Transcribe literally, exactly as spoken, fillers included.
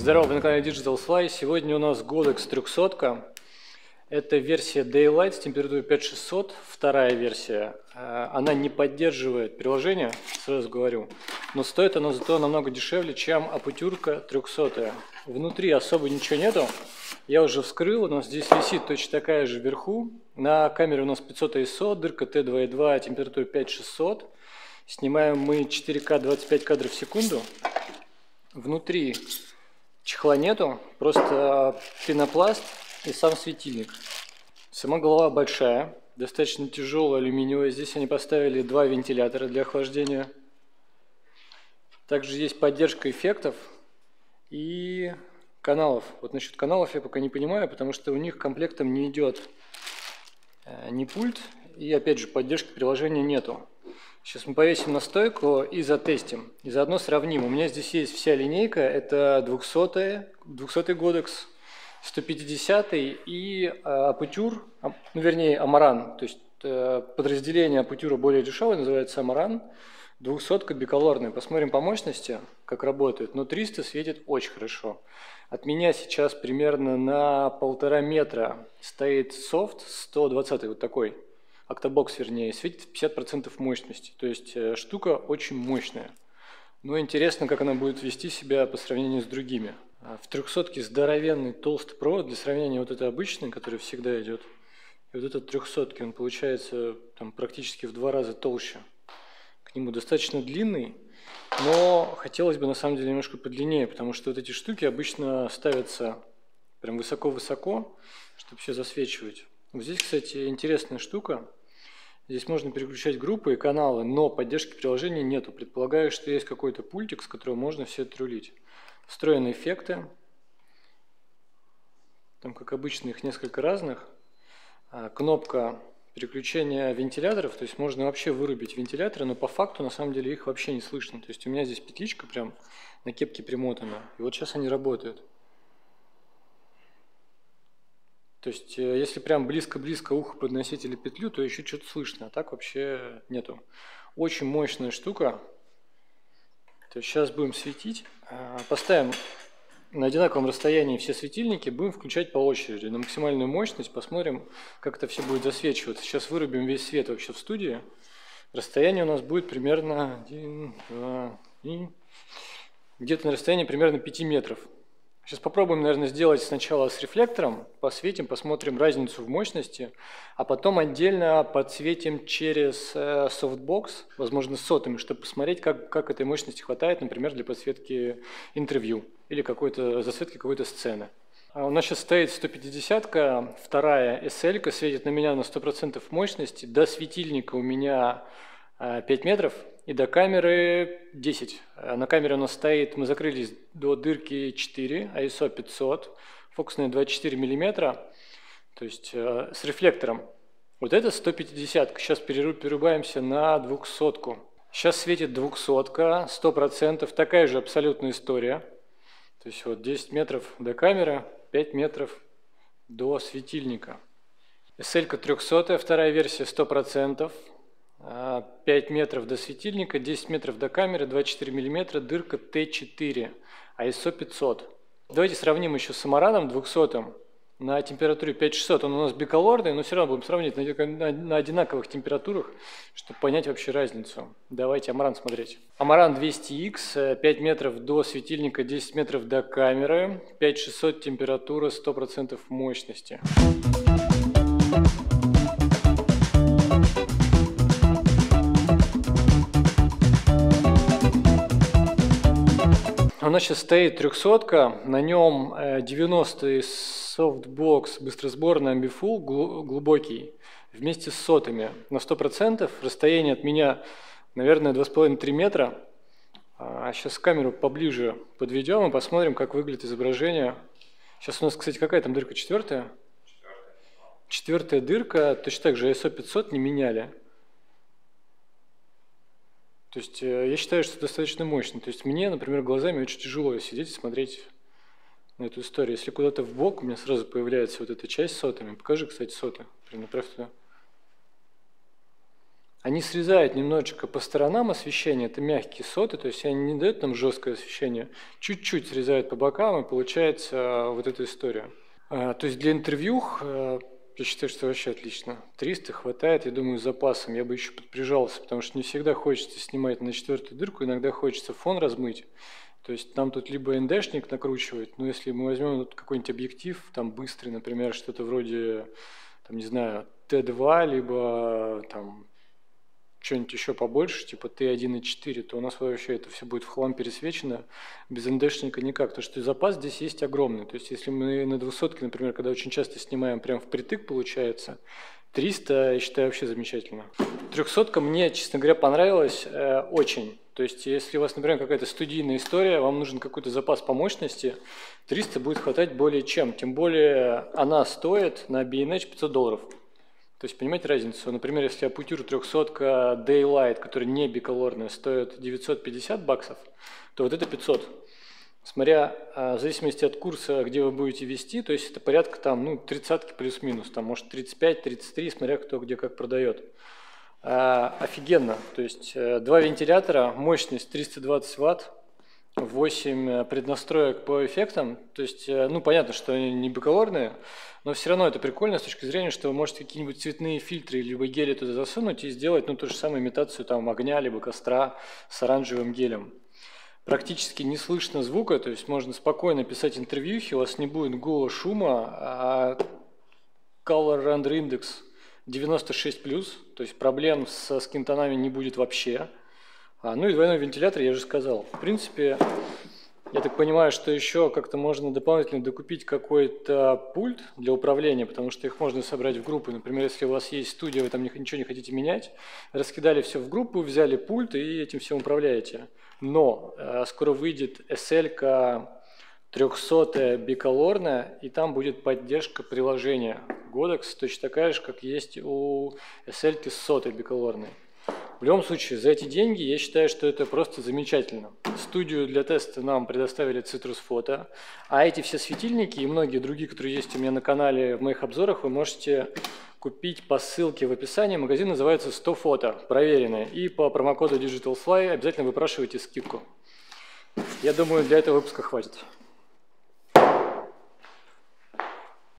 Здорово, вы на канале DigitalFly. Сегодня у нас Godox триста. Это версия Daylight с температурой пять тысяч шестьсот, вторая версия. Она не поддерживает приложение, сразу говорю, но стоит она зато намного дешевле, чем Aputure триста. Внутри особо ничего нету. Я уже вскрыл, у нас здесь висит точно такая же вверху. На камере у нас пятьсот ай эс о, дырка тэ два и два, температура пять тысяч шестьсот. Снимаем мы четыре ка двадцать пять кадров в секунду. Внутри чехла нету, просто пенопласт и сам светильник. Сама голова большая, достаточно тяжелая, алюминиевая. Здесь они поставили два вентилятора для охлаждения. Также есть поддержка эффектов и каналов. Вот насчет каналов я пока не понимаю, потому что у них комплектом не идет ни пульт, и опять же поддержки приложения нету. Сейчас мы повесим на стойку и затестим. И заодно сравним. У меня здесь есть вся линейка. Это двухсотый, двухсотый Godox, сто пятидесятый и Aputure, ну вернее Amaran. То есть подразделение Aputure более дешевое, называется Amaran. двухсотка биколорная. Посмотрим по мощности, как работает. Но триста светит очень хорошо. От меня сейчас примерно на полтора метра стоит софт сто двадцатый, вот такой. Octobox, вернее, светит пятьдесят процентов мощности. То есть э, штука очень мощная. Но интересно, как она будет вести себя по сравнению с другими. В трехсотке здоровенный толстый провод. Для сравнения, вот это обычный, который всегда идет. И вот этот трехсотки, он получается там, практически в два раза толще. К нему достаточно длинный, но хотелось бы на самом деле немножко подлиннее, потому что вот эти штуки обычно ставятся прям высоко-высоко, чтобы все засвечивать. Вот здесь, кстати, интересная штука. Здесь можно переключать группы и каналы, но поддержки приложения нету. Предполагаю, что есть какой-то пультик, с которого можно все это рулить. Встроенные эффекты. Там, как обычно, их несколько разных. Кнопка переключения вентиляторов. То есть можно вообще вырубить вентиляторы, но по факту, на самом деле, их вообще не слышно. То есть у меня здесь петличка прям на кепке примотана. И вот сейчас они работают. То есть, если прям близко-близко ухо подносить или петлю, то еще что-то слышно, а так вообще нету. Очень мощная штука. То есть, сейчас будем светить. Поставим на одинаковом расстоянии все светильники, будем включать по очереди на максимальную мощность, посмотрим, как это все будет засвечиваться. Сейчас вырубим весь свет вообще в студии. Расстояние у нас будет примерно один, два, три, где-то на расстоянии примерно пяти метров. Сейчас попробуем, наверное, сделать сначала с рефлектором, посветим, посмотрим разницу в мощности, а потом отдельно подсветим через софтбокс, возможно, с сотами, чтобы посмотреть, как, как этой мощности хватает, например, для подсветки интервью или какой-то засветки какой-то сцены. У нас сейчас стоит сто пятидесятка, вторая эс эль-ка светит на меня на сто процентов мощности, до светильника у меня пять метров. И до камеры десять. На камере у нас стоит, мы закрылись до дырки четыре, ай эс о пятьсот, фокусная двадцать четыре миллиметра, то есть э, с рефлектором. Вот это сто пятидесятка. Сейчас перерубаемся на двухсотку. Сейчас светит двухсотка, сто процентов, такая же абсолютная история. То есть вот десять метров до камеры, пять метров до светильника. эс эль-ка триста, вторая версия сто процентов. пять метров до светильника, десять метров до камеры, двадцать четыре миллиметра, дырка тэ четыре, ай эс о пятьсот. Давайте сравним еще с Amaran двухсотым на температуре пять тысяч шестьсот. Он у нас биколорный, но все равно будем сравнивать на, на, на одинаковых температурах, чтобы понять вообще разницу. Давайте Amaran смотреть. Amaran двести икс, пять метров до светильника, десять метров до камеры, пять тысяч шестьсот температура, сто процентов мощности. У нас сейчас стоит трехсотка, на нем девяностый софтбокс быстросборный амбифул, глубокий, вместе с сотами на сто процентов. Расстояние от меня, наверное, два с половиной — три метра. А сейчас камеру поближе подведем и посмотрим, как выглядит изображение. Сейчас у нас, кстати, какая там дырка? Четвертая? Четвертая дырка, точно так же ай эс о пятьсот не меняли. То есть я считаю, что достаточно мощно. То есть мне, например, глазами очень тяжело сидеть и смотреть на эту историю. Если куда-то в бок, у меня сразу появляется вот эта часть с сотами. Покажи, кстати, соты. Прям направь туда. Они срезают немножечко по сторонам освещение, это мягкие соты, то есть они не дают нам жесткое освещение, чуть-чуть срезают по бокам, и получается вот эта история. То есть для интервью я считаю, что вообще отлично. триста хватает, я думаю, с запасом. Я бы еще подприжался, потому что не всегда хочется снимать на четвертую дырку, иногда хочется фон размыть. То есть нам тут либо эн дэ-шник накручивать, но если мы возьмем вот какой-нибудь объектив, там быстрый, например, что-то вроде, там, не знаю, тэ два, либо там что-нибудь еще побольше, типа тэ один и четыре, то у нас вообще это все будет в хлам пересвечено, без эн дэ-шника никак, потому что запас здесь есть огромный. То есть если мы на двухсотке, например, когда очень часто снимаем прям впритык, получается, триста, я считаю, вообще замечательно. трехсотка мне, честно говоря, понравилась э, очень. То есть если у вас, например, какая-то студийная история, вам нужен какой-то запас по мощности, триста будет хватать более чем. Тем более она стоит на би эн эйч пятьсот долларов. То есть, понимаете разницу? Например, если Aputure трехсотка Daylight, которая не биколорная, стоит девятьсот пятьдесят баксов, то вот это пятьсот. Смотря в зависимости от курса, где вы будете вести, то есть это порядка там, ну, тридцатки плюс-минус, там, может, тридцать пять тридцать три, смотря кто где как продает. А, офигенно. То есть два вентилятора, мощность триста двадцать ватт, восемь преднастроек по эффектам. То есть, ну, понятно, что они не биколорные, но все равно это прикольно с точки зрения, что вы можете какие-нибудь цветные фильтры либо гели туда засунуть и сделать, ну, ту же самую имитацию там огня либо костра с оранжевым гелем. Практически не слышно звука, то есть можно спокойно писать интервьюхи, у вас не будет гула, шума, а Color Render Index девяносто шесть плюс, то есть проблем со скинтонами не будет вообще. А, ну и двойной вентилятор, я же сказал. В принципе, я так понимаю, что еще как-то можно дополнительно докупить какой-то пульт для управления, потому что их можно собрать в группы. Например, если у вас есть студия, вы там ничего не хотите менять, раскидали все в группу, взяли пульт и этим всем управляете. Но э, скоро выйдет эс эль-ка трехсотая биколорная, и там будет поддержка приложения Godox, точно такая же, как есть у эс эль-ки сто биколорной. В любом случае, за эти деньги я считаю, что это просто замечательно. Студию для теста нам предоставили Citrus Photo, а эти все светильники и многие другие, которые есть у меня на канале в моих обзорах, вы можете купить по ссылке в описании. Магазин называется сто фото, проверенный. И по промокоду DigitalFly обязательно выпрашивайте скидку. Я думаю, для этого выпуска хватит.